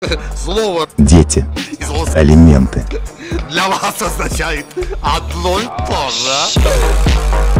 Слово Дети. из лос Алименты. для вас означает одно и то же.